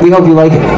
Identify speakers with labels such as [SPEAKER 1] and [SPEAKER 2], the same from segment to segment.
[SPEAKER 1] We hope you like it.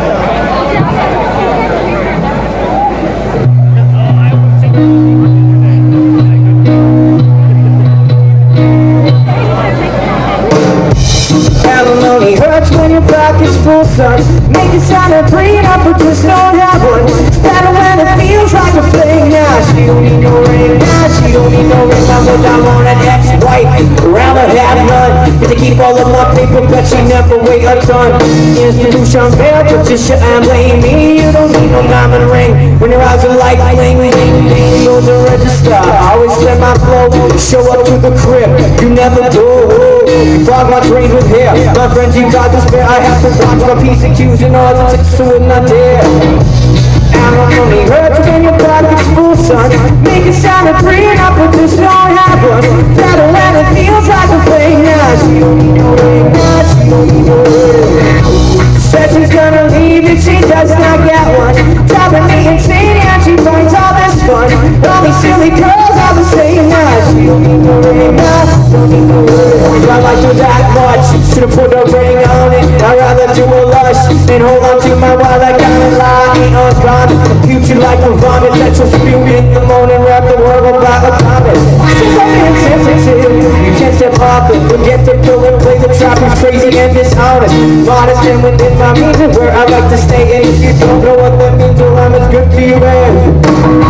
[SPEAKER 2] Alimony hurts when your pocket's full, son. Make it sound like prenup, but just don't have one. It's better when it feels like a fling. Now she don't need no ring. Now she don't need no ring. I'm on an ex-wife. Rather have none. Get to keep all of my paper, but she never weigh a ton. Institution fair, but just shit and blame me. You don't need no diamond ring when your eyes are like bling, bling, bling. Goes to register. I always let my flow show up to the crib. You never do. Fog my dreams with hair. My friends, you got to spare. I have to watch my P's and Q's and all the tips, so it not there. Alimony hurts when your pocket's full, son. Make it sound like prenup, but just don't have one. Better when it feels like a fling. Now she don't need no ring. Now she don't need no ring. Said she's gonna leave and she does not get one. Driving me insane and she finds all this fun. All these silly girls are the same. Now she don't need no ring. Now she don't need no ring. I like her that much. Should've put a ring on it. I'd rather do a lush than hold on to my wallet. I gotta lie, ain't on vomit. Puke you like a vomit. Let your spew in the morning. Wrap the world about a vomit. Since I've been sensitive, you can't step off it. Forget the pill and play the trap. It's crazy and dishonest. Modest and within my means is where I like to stay. And if you don't know what that means, well, I'm as good for you as.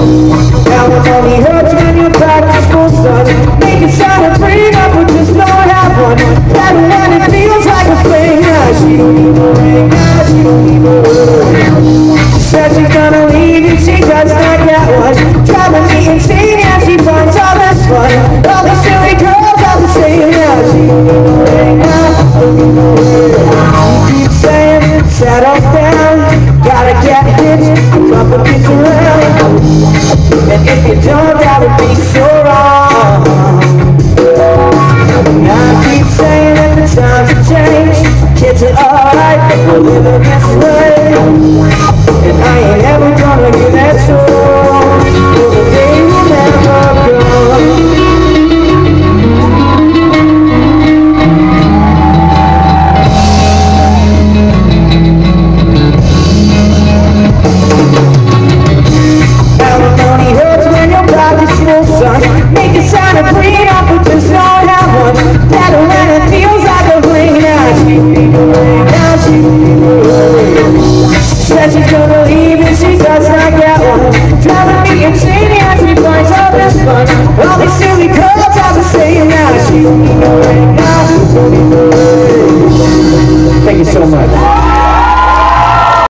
[SPEAKER 2] Alimony hurts when your pocket's full, son. Make it sound like prenup, but just don't have one. Better when it feels like a fling. Now she don't need no ring. Now she don't need no ring. She said she's gonna leave and she does not get one. Driving me insane and she finds all this fun. All these silly girls are the same. Now she don't need no ring. Now she don't need no ring. She keeps saying, settle down. Gotta get rich, couple kids around. And if you don't, that would be so wrong. Now I keep saying that the times have changed. Kids are alright, but we're living this way. And I ain't ever gonna give that soul. Till the day will never come. Alimony hurts when your pocket's full, son. Make it sound like prenup, but just don't have one. Better when it feels like a fling. Now she don't need no ring. Now she don't need no ring. Said she's gonna leave and she does not get one. Driving me insane and she finds all this fun. All these silly girls are the same. Now she don't need no ring. Now she don't need no ring. Thank you so much.